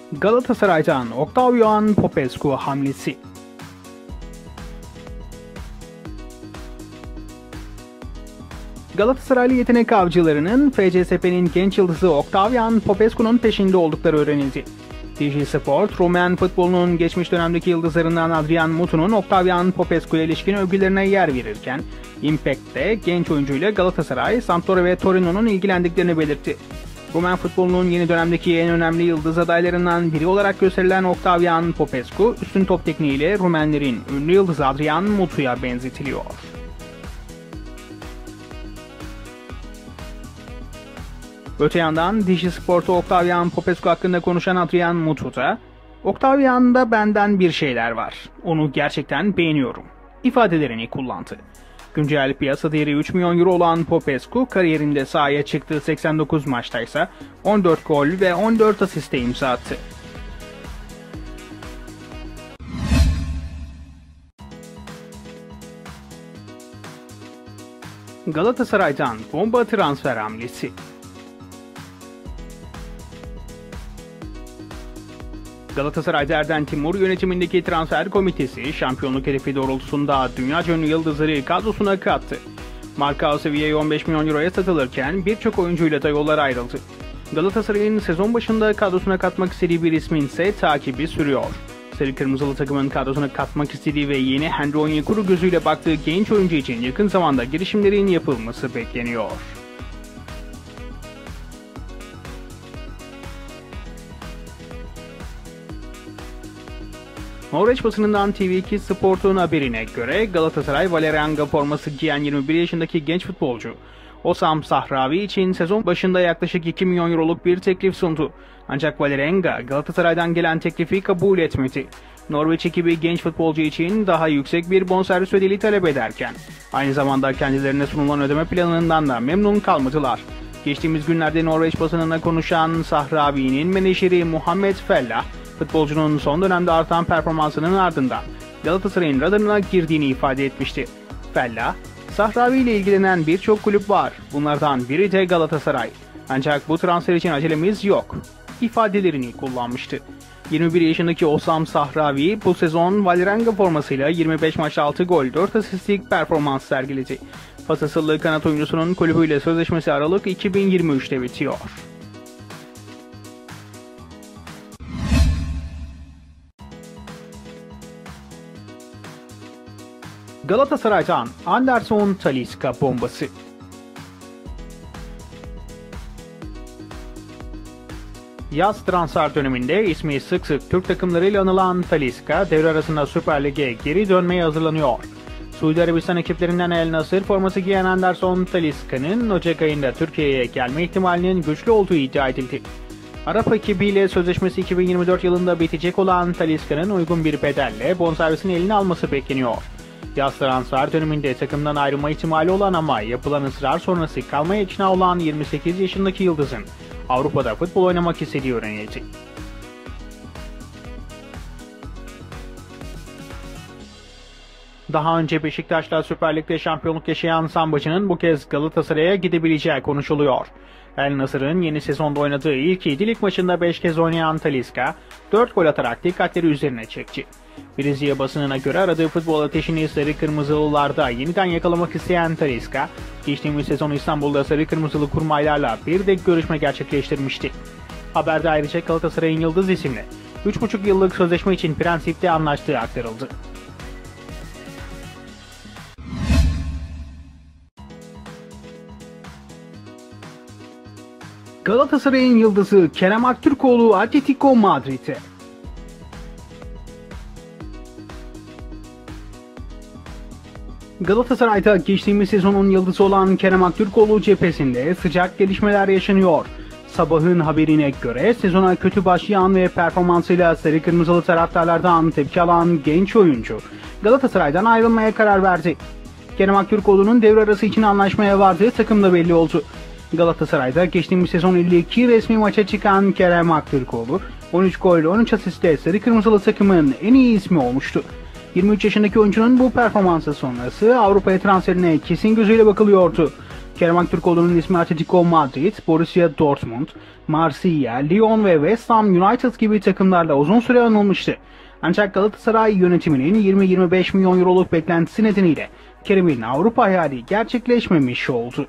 Galatasaray'dan Octavian Popescu hamlesi. Galatasaraylı yetenek avcılarının FCSP'nin genç yıldızı Octavian Popescu'nun peşinde oldukları öğrenildi. DG Sport, Rumen futbolunun geçmiş dönemdeki yıldızlarından Adrian Mutu'nun Octavian Popescu'ya ilişkin övgülerine yer verirken, Impact'te genç oyuncuyla Galatasaray, Sampdoria ve Torino'nun ilgilendiklerini belirtti. Rumen futbolunun yeni dönemdeki en önemli yıldız adaylarından biri olarak gösterilen Octavian Popescu, üstün top tekniğiyle Rumenlerin ünlü yıldızı Adrian Mutu'ya benzetiliyor. Öte yandan DG Sport'ta Octavian Popescu hakkında konuşan Adrian Mutu da "Octavian'da benden bir şeyler var. Onu gerçekten beğeniyorum" ifadelerini kullandı. Güncel piyasa değeri 3 milyon euro olan Popescu kariyerinde sahaya çıktığı 89 maçta ise 14 gol ve 14 asiste imza attı. Galatasaray'dan bomba transfer hamlesi. Galatasaray'da Erden Timur yönetimindeki transfer komitesi şampiyonluk hedefi doğrultusunda dünyaca ünlü yıldızları kadrosuna kattı. Marka seviyeye 15 milyon euroya satılırken birçok oyuncuyla da yollar ayrıldı. Galatasaray'ın sezon başında kadrosuna katmak istediği bir ismin ise takibi sürüyor. Sarı Kırmızılı takımın kadrosuna katmak istediği ve yeni Henry Onyekuru gözüyle baktığı genç oyuncu için yakın zamanda girişimlerin yapılması bekleniyor. Norveç basınından TV2 Sport'un haberine göre Galatasaray Vålerenga forması giyen 21 yaşındaki genç futbolcu Osam Sahravi için sezon başında yaklaşık 2 milyon euroluk bir teklif sundu. Ancak Vålerenga Galatasaray'dan gelen teklifi kabul etmedi. Norveç ekibi genç futbolcu için daha yüksek bir bonservis bedeli talep ederken aynı zamanda kendilerine sunulan ödeme planından da memnun kalmadılar. Geçtiğimiz günlerde Norveç basınına konuşan Sahravi'nin menajeri Muhammed Fellah, futbolcunun son dönemde artan performansının ardından Galatasaray'ın radarına girdiğini ifade etmişti. Fellah, Sahravi ile ilgilenen birçok kulüp var. Bunlardan biri de Galatasaray. Ancak bu transfer için acelemiz yok ifadelerini kullanmıştı. 21 yaşındaki Osam Sahravi bu sezon Vålerenga formasıyla 25 maçta 6 gol 4 asistlik performans sergiledi. Fas asıllı kanat oyuncusunun kulübüyle sözleşmesi Aralık 2023'te bitiyor. Galatasaray'dan Anderson Talisca bombası. Yaz transfer döneminde ismi sık sık Türk takımlarıyla anılan Talisca devre arasında Süper Lig'e geri dönmeye hazırlanıyor. Suudi Arabistan ekiplerinden El Nasır forması giyen Anderson Talisca'nın Ocak ayında Türkiye'ye gelme ihtimalinin güçlü olduğu iddia edildi. Arap ekibiyle sözleşmesi 2024 yılında bitecek olan Talisca'nın uygun bir bedelle bonservisini eline alması bekleniyor. Yaz transfer döneminde takımdan ayrılma ihtimali olan ama yapılan ısrar sonrası kalmaya ikna olan 28 yaşındaki yıldızın Avrupa'da futbol oynamak istediği öğrenildi. Daha önce Beşiktaş'la Süper Lig'de şampiyonluk yaşayan Sambacı'nın bu kez Galatasaray'a gidebileceği konuşuluyor. El Nasır'ın yeni sezonda oynadığı ilk 7 lig maçında 5 kez oynayan Talisca 4 gol atarak dikkatleri üzerine çekti. Brezilya basınına göre aradığı futbol ateşini Sarı Kırmızılılarda yeniden yakalamak isteyen Talisca, geçtiğimiz sezon İstanbul'da Sarı Kırmızılı kurmaylarla bir de görüşme gerçekleştirmişti. Haberde ayrıca Galatasaray'ın yıldız isimli 3,5 yıllık sözleşme için Prensip'te anlaştığı aktarıldı. Galatasaray'ın yıldızı Kerem Aktürkoğlu Atletico Madrid'e. Galatasaray'da geçtiğimiz sezonun yıldızı olan Kerem Aktürkoğlu cephesinde sıcak gelişmeler yaşanıyor. Sabahın haberine göre sezona kötü başlayan ve performansıyla Sarı Kırmızılı taraftarlardan tepki alan genç oyuncu Galatasaray'dan ayrılmaya karar verdi. Kerem Aktürkoğlu'nun devre arası için anlaşmaya vardığı takımda belli oldu. Galatasaray'da geçtiğimiz sezon 52 resmi maça çıkan Kerem Aktürkoğlu 13 gol 13 asiste Sarı Kırmızılı takımın en iyi ismi olmuştu. 23 yaşındaki oyuncunun bu performansı sonrası Avrupa'ya transferine kesin gözüyle bakılıyordu. Kerem Aktürkoğlu'nun ismi Atletico Madrid, Borussia Dortmund, Marsilya, Lyon ve West Ham United gibi takımlarla uzun süre anılmıştı. Ancak Galatasaray yönetiminin 20-25 milyon euroluk beklentisi nedeniyle Kerem'in Avrupa hayali gerçekleşmemiş oldu.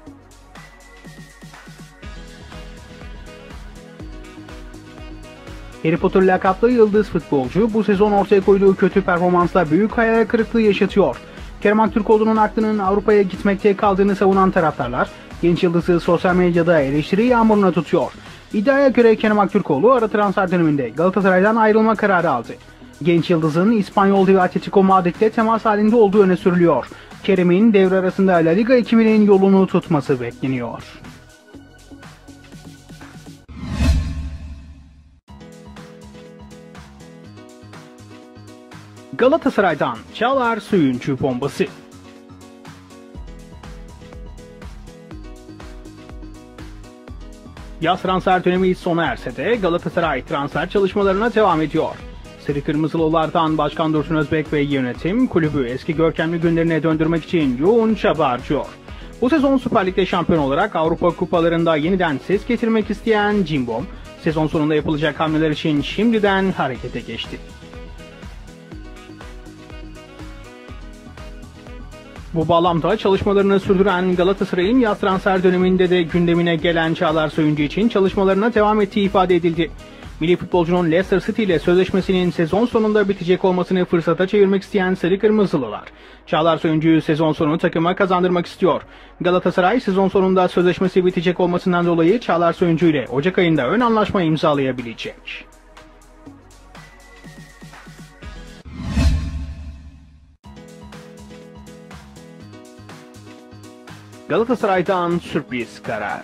Harry Potter lakaplı yıldız futbolcu bu sezon ortaya koyduğu kötü performansla büyük hayal kırıklığı yaşatıyor. Kerem Aktürkoğlu'nun aklının Avrupa'ya gitmekte kaldığını savunan taraftarlar genç yıldızı sosyal medyada eleştiri yağmuruna tutuyor. İddiaya göre Kerem Aktürkoğlu ara transfer döneminde Galatasaray'dan ayrılma kararı aldı. Genç yıldızın İspanyol devi Atletico Madrid'le temas halinde olduğu öne sürülüyor. Kerem'in devre arasında La Liga ekibinin yolunu tutması bekleniyor. Galatasaray'dan Çağlar Söyüncü bombası. Yaz transfer dönemi sona erse de Galatasaray transfer çalışmalarına devam ediyor. Sarı Kırmızılılardan Başkan Dursun Özbek ve yönetim kulübü eski görkemli günlerine döndürmek için yoğun çaba harcıyor. Bu sezon Süper Lig'de şampiyon olarak Avrupa kupalarında yeniden ses getirmek isteyen Cimbom, sezon sonunda yapılacak hamleler için şimdiden harekete geçti. Bu bağlamda çalışmalarını sürdüren Galatasaray'ın yaz transfer döneminde de gündemine gelen Çağlar Söyüncü için çalışmalarına devam ettiği ifade edildi. Milli futbolcunun Leicester City ile sözleşmesinin sezon sonunda bitecek olmasını fırsata çevirmek isteyen Sarı Kırmızılılar, Çağlar Söyüncü'yü sezon sonu takıma kazandırmak istiyor. Galatasaray sezon sonunda sözleşmesi bitecek olmasından dolayı Çağlar Söyüncü ile Ocak ayında ön anlaşma imzalayabilecek. Galatasaray'dan sürpriz karar.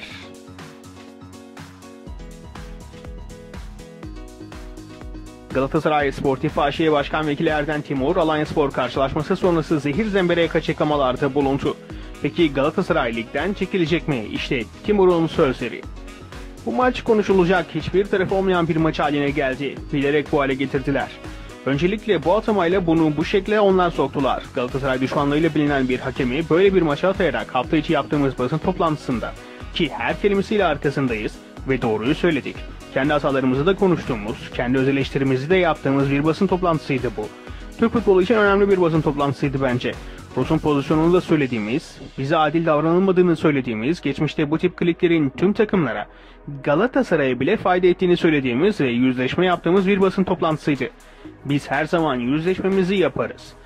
Galatasaray Sportif AŞ Başkan Vekili Erden Timur, Alanyaspor karşılaşması sonrası zehir zemberek açıklamalarda bulundu. Peki Galatasaray ligden çekilecek mi? İşte Timur'un sözleri. Bu maç konuşulacak hiçbir taraf olmayan bir maç haline geldi. Bilerek bu hale getirdiler. Öncelikle bu atamayla bunu bu şekle onlar soktular. Galatasaray düşmanlığıyla bilinen bir hakemi böyle bir maça atayarak hafta içi yaptığımız basın toplantısında, ki her kelimesiyle arkasındayız ve doğruyu söyledik, kendi hatalarımızı da konuştuğumuz, kendi öz eleştirimizi de yaptığımız bir basın toplantısıydı bu. Türk futbolu için önemli bir basın toplantısıydı bence. Rus'un pozisyonunu da söylediğimiz, bize adil davranılmadığını söylediğimiz, geçmişte bu tip kliklerin tüm takımlara, Galatasaray'a bile fayda ettiğini söylediğimiz ve yüzleşme yaptığımız bir basın toplantısıydı. Biz her zaman yüzleşmemizi yaparız.